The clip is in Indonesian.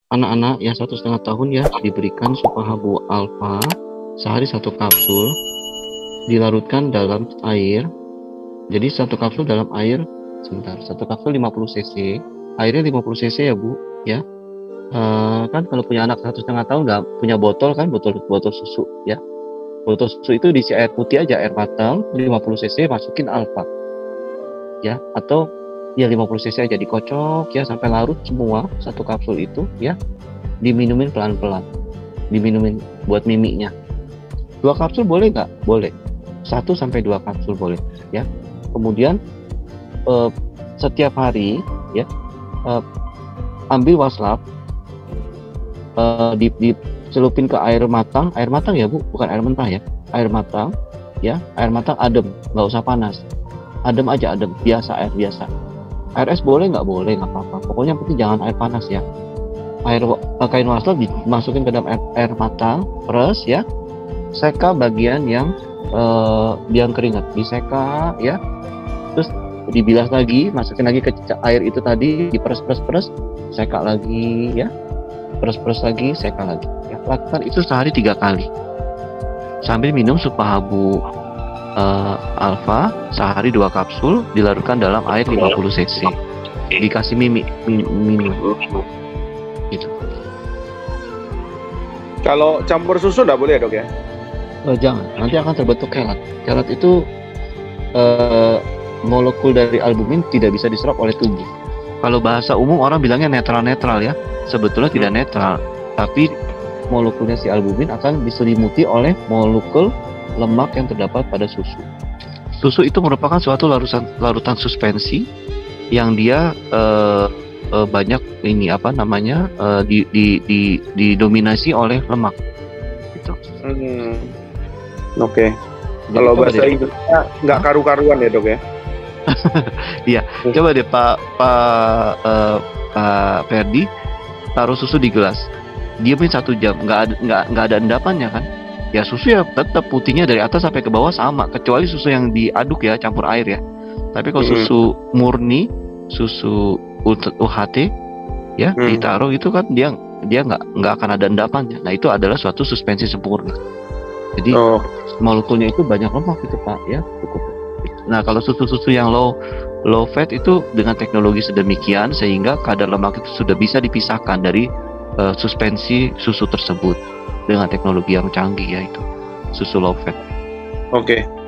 anak-anak yang 1,5 tahun ya diberikan Superhabu Alpha sehari 1 kapsul, dilarutkan dalam air. Jadi 1 kapsul dalam air, sebentar, 1 kapsul 50 cc, airnya 50 cc ya Bu, ya. Kan kalau punya anak 1,5 tahun nggak punya botol kan, botol susu ya. Botol susu itu diisi air putih aja, air matang 50 cc, masukin Alpha ya, atau ya 50 cc aja, dikocok ya sampai larut semua 1 kapsul itu ya, diminumin pelan-pelan, diminumin buat miminya. 2 kapsul boleh nggak? Boleh. 1 sampai 2 kapsul boleh ya. Kemudian setiap hari ya, ambil waslap, dicelupin ke air matang ya Bu, bukan air mentah ya, air matang ya, air matang adem, nggak usah panas, adem aja, adem biasa, air biasa. Air es boleh nggak? Boleh, nggak apa-apa, pokoknya penting jangan air panas ya. Kain waslap dimasukin ke dalam air matang, peres ya, seka bagian yang keringat, diseka ya, terus dibilas lagi, masukin lagi ke air itu tadi, diperes, seka lagi ya, peres lagi, seka lagi ya. Lakukan itu sehari 3 kali sambil minum Superhabu Alpha sehari 2 kapsul, dilarutkan dalam air 50 cc, dikasih minum gitu. Kalau campur susu nggak boleh ya Dok ya? Jangan, nanti akan terbentuk kelat. Kelat itu molekul dari albumin tidak bisa diserap oleh tubuh. Kalau bahasa umum orang bilangnya netral ya, sebetulnya tidak netral, tapi molekulnya si albumin akan diselimuti oleh molekul lemak yang terdapat pada susu. Susu itu merupakan suatu larutan suspensi yang dia banyak ini didominasi oleh lemak gitu. Oke. Kalau bahasa Inggrisnya nggak karu-karuan ya Dok ya? Iya, coba deh Pak Ferdi taruh susu di gelas, diamin 1 jam, nggak ada endapannya kan? Ya susu ya tetap putihnya dari atas sampai ke bawah sama, kecuali susu yang diaduk ya, campur air ya. Tapi kalau susu murni, susu UHT ya, ditaruh itu kan dia nggak akan ada endapannya. Nah itu adalah suatu suspensi sempurna. Jadi molekulnya itu banyak lemak gitu Pak ya, cukup. Nah kalau susu-susu yang low fat itu dengan teknologi sedemikian sehingga kadar lemak itu sudah bisa dipisahkan dari suspensi susu tersebut dengan teknologi yang canggih, yaitu susu low fat. Oke.